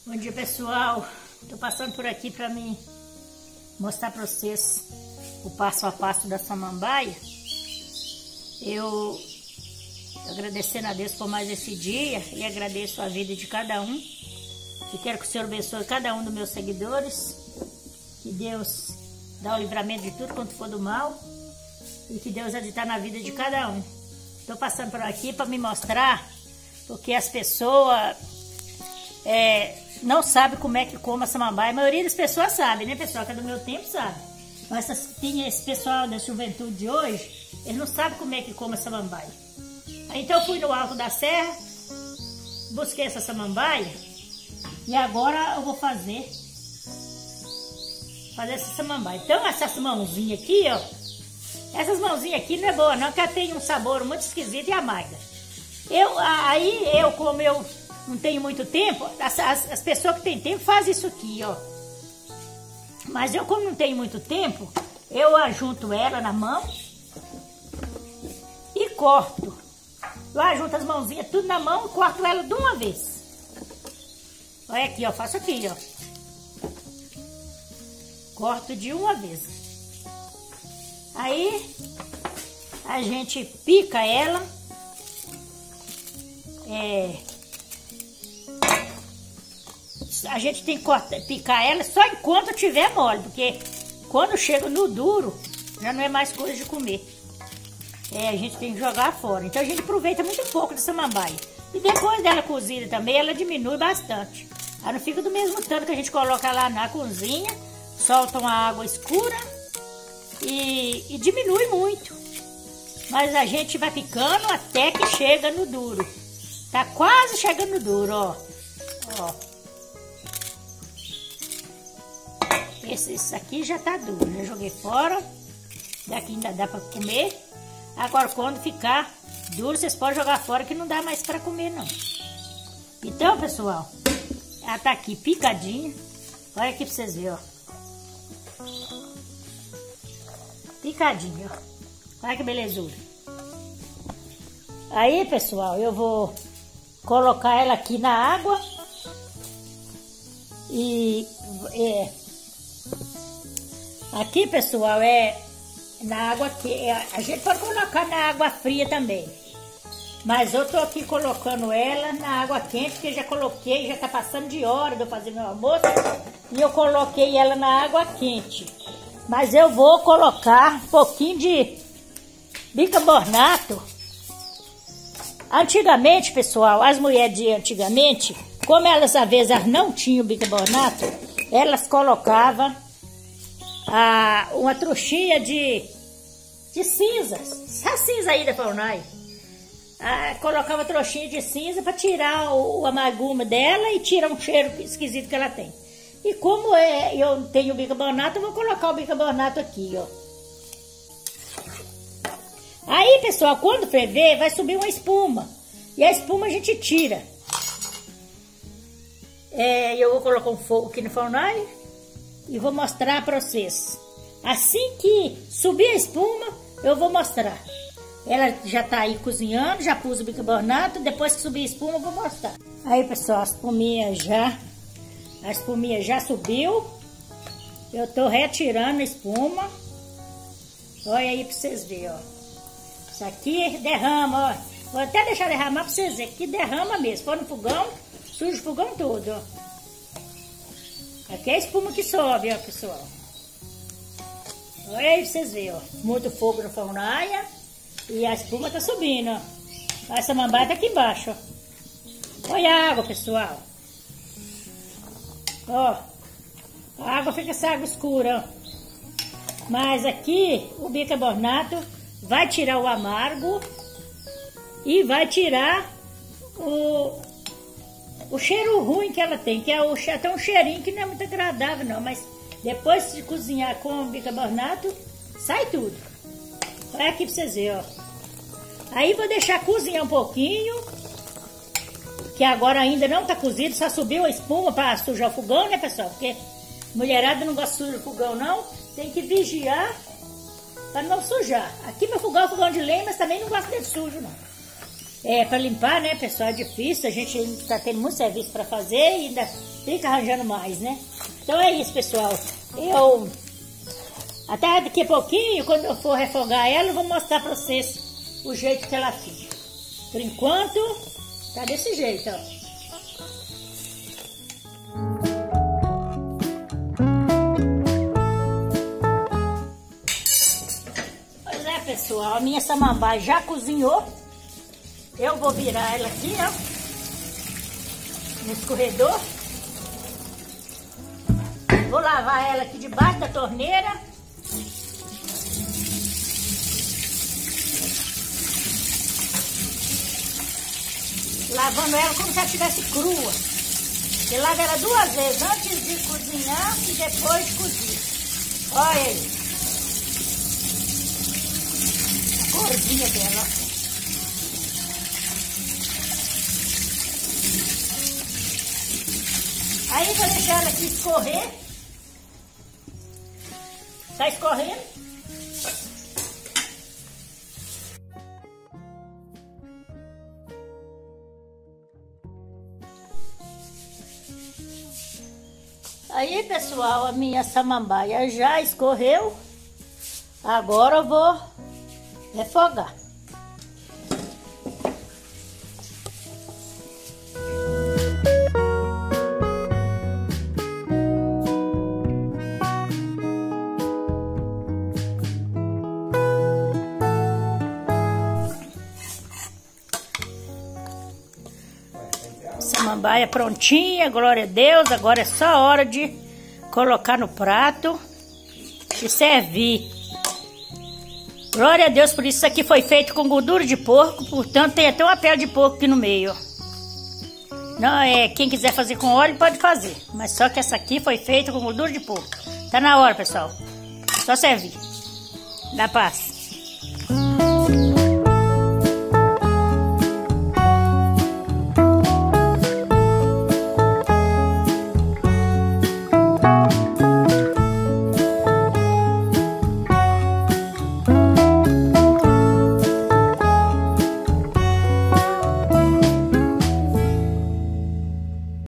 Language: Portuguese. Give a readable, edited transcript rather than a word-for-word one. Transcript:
Bom dia, pessoal. Tô passando por aqui para mim mostrar para vocês o passo a passo da samambaia. Eu agradecendo a Deus por mais esse dia e agradeço a vida de cada um. E quero que o Senhor abençoe cada um dos meus seguidores. Que Deus dá o livramento de tudo quanto for do mal. E que Deus está na vida de cada um. Tô passando por aqui para me mostrar, porque as pessoas não sabem como é que come a samambaia. A maioria das pessoas sabe, né, pessoal? Que é do meu tempo, sabe. Mas esse pessoal da juventude de hoje, eles não sabem como é que come a samambaia. Então eu fui no alto da serra, busquei essa samambaia e agora eu vou fazer essa samambaia. Então essas mãozinhas aqui, ó, essas mãozinhas aqui não é boa não, porque ela tem um sabor muito esquisito e amarga. Como eu não tenho muito tempo, as pessoas que têm tempo fazem isso aqui, ó. Mas eu, como não tenho muito tempo, eu ajunto ela na mão e corto. Eu ajunto as mãozinhas tudo na mão e corto ela de uma vez. Olha aqui, ó, faço aqui, ó. Corto de uma vez. Aí, a gente pica ela. A gente tem que picar ela só enquanto tiver mole, porque quando chega no duro, já não é mais coisa de comer. A gente tem que jogar fora. Então a gente aproveita muito pouco da samambaia. E depois dela cozida também, ela diminui bastante. Ela não fica do mesmo tanto que a gente coloca lá na cozinha, solta uma água escura e diminui muito. Mas a gente vai picando até que chega no duro. Tá quase chegando no duro, ó. Ó. Esse aqui já tá duro, já joguei fora. Daqui ainda dá pra comer. Agora quando ficar duro, vocês podem jogar fora que não dá mais pra comer não. Então, pessoal, ela tá aqui picadinha. Olha aqui pra vocês verem, ó. Picadinha, ó. Olha que belezura. Aí, pessoal, eu vou colocar ela aqui na água. Aqui, pessoal, na água que a gente pode colocar na água fria também. Mas eu tô aqui colocando ela na água quente, porque já coloquei, já tá passando de hora de eu fazer meu almoço. E eu coloquei ela na água quente. Mas eu vou colocar um pouquinho de bicarbonato. Antigamente, pessoal, as mulheres de antigamente, como elas às vezes não tinham bicarbonato, elas colocavam uma trouxinha de cinzas. A cinza aí da Paunai. Colocava trouxinha de cinza para tirar o amargume dela e tirar um cheiro esquisito que ela tem. E como eu tenho bicarbonato, eu vou colocar o bicarbonato aqui, ó. Aí, pessoal, quando ferver, vai subir uma espuma. E a espuma a gente tira. Eu vou colocar um fogo aqui no fornalho e vou mostrar para vocês. Assim que subir a espuma, eu vou mostrar. Ela já tá aí cozinhando, já pus o bicarbonato. Depois que subir a espuma, eu vou mostrar. Aí, pessoal, a espuminha já subiu. Eu tô retirando a espuma. Olha aí pra vocês verem, ó. Isso aqui derrama, ó. Vou até deixar derramar pra vocês verem que derrama mesmo. Põe no fogão, suja o fogão todo, ó. Aqui é a espuma que sobe, ó, pessoal. Olha aí pra vocês verem, ó. Muito fogo na fornalha e a espuma tá subindo, ó. A samambaia tá aqui embaixo, ó. Olha a água, pessoal. Ó. A água fica essa água escura, ó. Mas aqui o bicarbonato vai tirar o amargo e vai tirar o cheiro ruim que ela tem, que é até um cheirinho que não é muito agradável não, mas depois de cozinhar com o bicarbonato, sai tudo. Olha aqui pra vocês verem, ó. Aí vou deixar cozinhar um pouquinho, que agora ainda não tá cozido, só subiu a espuma para sujar o fogão, né, pessoal? Porque mulherada não gosta de sujar o fogão não, tem que vigiar para não sujar. Aqui meu fogão é fogão de lenha, mas também não gosto de sujo não. Para limpar, né, pessoal, é difícil, a gente ainda tá tendo muito serviço para fazer e ainda fica arranjando mais, né? Então é isso, pessoal. Eu, até daqui a pouquinho, quando eu for refogar ela, eu vou mostrar para vocês o jeito que ela fica. Por enquanto, tá desse jeito, ó. Pois é, pessoal, a minha samambaia já cozinhou. Eu vou virar ela aqui, ó, no escorredor. Vou lavar ela aqui debaixo da torneira. Lavando ela como se ela estivesse crua. Eu lavo ela 2 vezes, antes de cozinhar e depois de cozinhar. Olha aí. A corzinha dela, ó. Aí vou deixar ela aqui escorrer. Tá escorrendo. Aí, pessoal, a minha samambaia já escorreu. Agora eu vou refogar. Samambaia prontinha, glória a Deus. Agora é só hora de colocar no prato e servir. Glória a Deus por isso. Isso aqui foi feito com gordura de porco, portanto tem até uma pele de porco aqui no meio. Não é, quem quiser fazer com óleo pode fazer, mas só que essa aqui foi feita com gordura de porco. Tá na hora, pessoal. Só servir. Dá paz.